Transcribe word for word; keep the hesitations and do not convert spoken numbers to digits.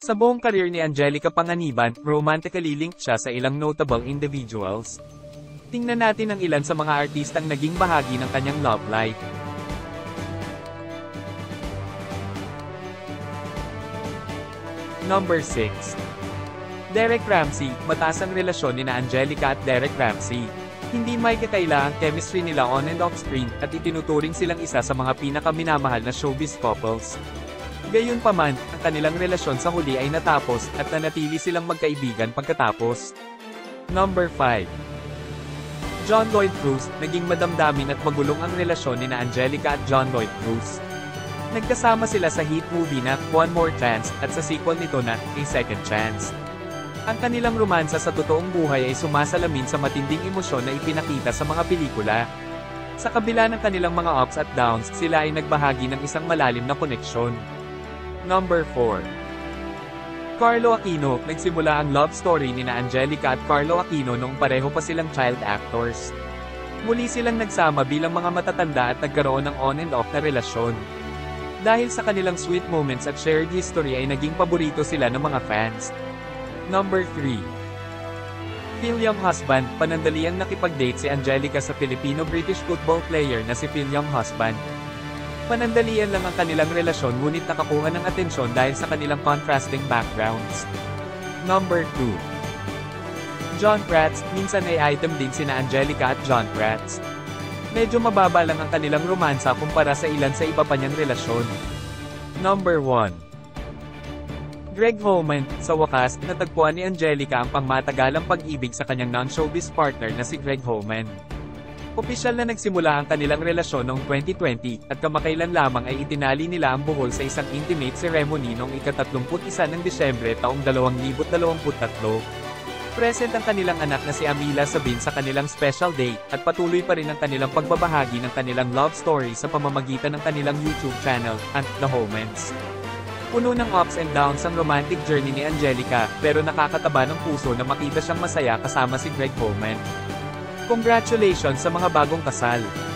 Sa buong career ni Angelica Panganiban, romantically linked siya sa ilang notable individuals. Tingnan natin ang ilan sa mga artistang naging bahagi ng kanyang love life. Number six. Derek Ramsey. Mataas ang relasyon ni na Angelica at Derek Ramsey. Hindi may kakaila ang chemistry nila on and off screen, at itinuturing silang isa sa mga pinakaminamahal na showbiz couples. Gayunpaman, ang kanilang relasyon sa huli ay natapos, at nanatili silang magkaibigan pagkatapos. Number five. John Lloyd Cruz. Naging madamdamin at magulong ang relasyon ni na Angelica at John Lloyd Cruz. Nagkasama sila sa hit movie na One More Chance, at sa sequel nito na A Second Chance. Ang kanilang romansa sa totoong buhay ay sumasalamin sa matinding emosyon na ipinakita sa mga pelikula. Sa kabila ng kanilang mga ups at downs, sila ay nagbahagi ng isang malalim na koneksyon. Number four. Carlo Aquino. Nagsimula ang love story ni na Angelica at Carlo Aquino noong pareho pa silang child actors. Muli silang nagsama bilang mga matatanda at nagkaroon ng on and off na relasyon. Dahil sa kanilang sweet moments at shared history ay naging paborito sila ng mga fans. Number three. Phil Young husband. Panandaliang nakipag-date si Angelica sa Filipino-British football player na si Phil Young husband. Panandalian lang ang kanilang relasyon ngunit nakakuha ng atensyon dahil sa kanilang contrasting backgrounds. Number two. John Prats. Minsan ay item din sina Angelica at John Prats. Medyo mababa lang ang kanilang romansa kumpara sa ilan sa iba pa niyang relasyon. Number one. Greg Homan. Sa wakas, natagpuan ni Angelica ang pangmatagalang pag-ibig sa kanyang non-showbiz partner na si Greg Homan. Opisyal na nagsimula ang kanilang relasyon noong twenty twenty, at kamakailan lamang ay itinali nila ang buhol sa isang intimate ceremony noong ikatatlumput isa ng Disyembre taong dalawang libo dalawampu't tatlo. Present ang kanilang anak na si Amila Sabin sa kanilang special day, at patuloy pa rin ang kanilang pagbabahagi ng kanilang love story sa pamamagitan ng kanilang YouTube channel, and The Homans. Puno ng ups and downs ang romantic journey ni Angelica, pero nakakataba ng puso na makita siyang masaya kasama si Greg Homan. Congratulations sa mga bagong kasal!